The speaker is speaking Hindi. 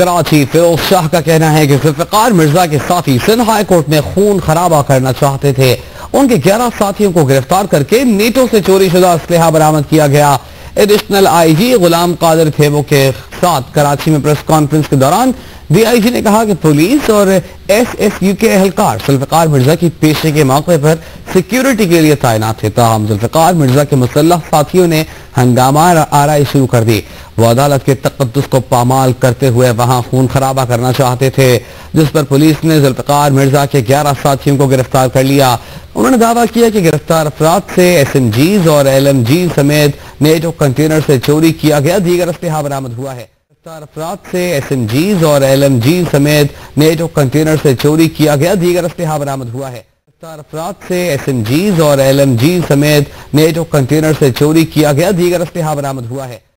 कराची फिरोज शाह का कहना है कि जुल्फिकार मिर्जा के साथी सिंध हाई कोर्ट में खून खराबा करना चाहते थे। उनके 11 साथियों को गिरफ्तार करके नीटो से चोरी शुदा असलहा बरामद किया गया। एडिशनल आईजी गुलाम कादिर थेबो के साथ कराची में प्रेस कॉन्फ्रेंस के दौरान डीआईजी ने कहा कि पुलिस और एसएसयू के एहलकार जुल्फिकार मिर्जा की पेशी के मौके पर सिक्योरिटी के लिए तैनात थे। ताहम जुल्फिकार मिर्जा के मुसल्लह साथियों ने हंगामा आराई शुरू कर दी। वो अदालत के तकद्दुस को पामाल करते हुए वहां खून खराबा करना चाहते थे, जिस पर पुलिस ने जुल्फिकार मिर्जा के 11 साथियों को गिरफ्तार कर लिया। उन्होंने दावा किया कि गिरफ्तार अफराद से एसएमजीज और एलएमजी समेत नेटो कंटेनर से चोरी किया गया दीगर असलहा बरामद हुआ है। गिरफ्तार अफराद से एसएमजीज और एलएमजी समेत नेटो कंटेनर से चोरी किया गया दीगर असलहा बरामद हुआ है। गिरफ्तार अफराद से एसएमजीज और एलएमजी समेत नेटो कंटेनर से चोरी किया गया दीगर असलहा बरामद हुआ है।